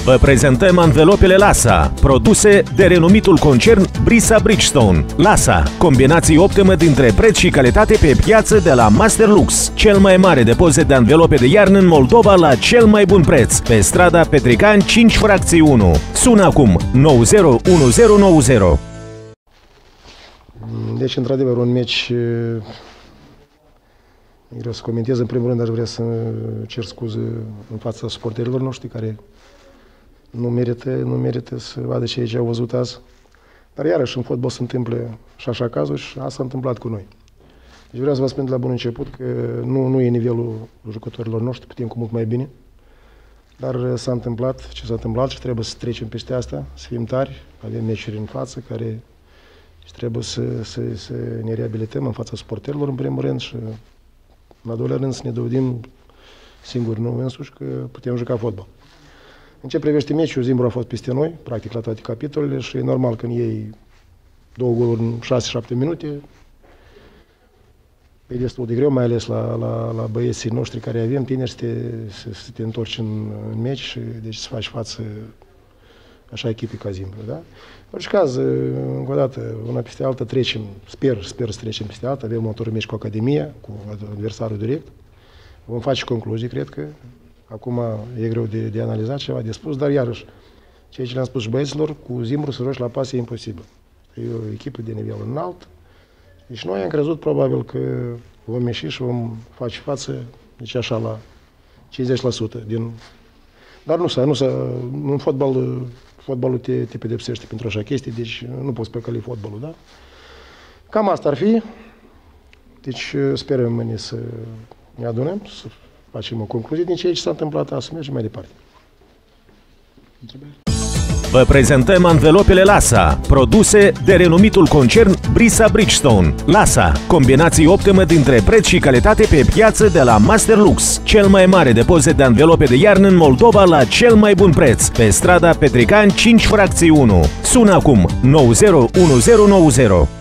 Vă prezentăm anvelopele Lasa, produse de renumitul concern Brisa Bridgestone. Lasa, combinații optimă dintre preț și calitate pe piață de la Masterlux, cel mai mare depozit de anvelope de iarnă în Moldova la cel mai bun preț, pe strada Petricani 5 fracții 1. Sună acum 901090. Deci, într-adevăr, un meci, vreau să comentez. În primul rând, aș vrea să cer scuze în fața suporterilor noștri care nu merită să vadă ce au văzut azi. Dar iarăși în fotbal se întâmplă și așa cazuri și asta s-a întâmplat cu noi. Deci vreau să vă spun de la bun început că nu e nivelul jucătorilor noștri, putem cu mult mai bine. Dar s-a întâmplat ce s-a întâmplat și trebuie să trecem peste asta, să fim tari, avem meciuri în față care trebuie să ne reabilităm în fața suporterilor în primul rând și în al doilea rând să ne dovedim singuri nouă însuși că putem juca fotbal. În ce privește meciul, Zimbru a fost peste noi, practic la toate capitolele și e normal când iei 2 goluri în 6-7 minute, e destul de greu, mai ales la băieții noștri care avem, tineri, să te întorci în meci și deci să faci față așa echipii ca Zimbru, da? În orice caz, încă o dată, una peste alta trecem, sper să trecem peste alta, avem următorul meci cu Academia, cu adversarul direct, vom face concluzii, cred că. Acum e greu de analizat, ceva de spus, dar iarăși, ceea ce le-am spus și băieților, cu Zimbru să joci la pas e imposibil. E o echipă de nivel înalt. Deci noi am crezut probabil că vom ieși și vom face față, deci așa, la 50% din... Dar în fotbalul te pedepsește pentru așa chestii, deci nu poți păcăli fotbalul, da? Cam asta ar fi. Deci sperăm mâine să ne adunăm, să facem o concluzie din ceea ce s-a întâmplat azi, să mergem mai departe. Vă prezentăm anvelopele Lasa, produse de renumitul concern Brisa Bridgestone. Lasa, combinații optimă dintre preț și calitate pe piață de la Masterlux, cel mai mare depozit de anvelope de iarnă în Moldova la cel mai bun preț, pe strada Petricani 5 fracții 1. Sună acum 901090.